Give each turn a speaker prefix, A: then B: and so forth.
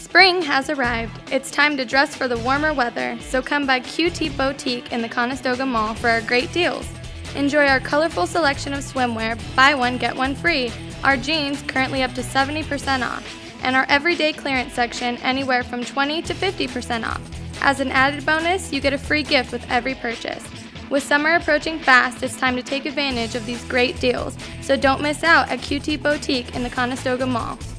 A: Spring has arrived. It's time to dress for the warmer weather, so come by QT Boutique in the Conestoga Mall for our great deals. Enjoy our colorful selection of swimwear, buy one, get one free, our jeans currently up to 70% off, and our everyday clearance section anywhere from 20 to 50% off. As an added bonus, you get a free gift with every purchase. With summer approaching fast, it's time to take advantage of these great deals, so don't miss out at QT Boutique in the Conestoga Mall.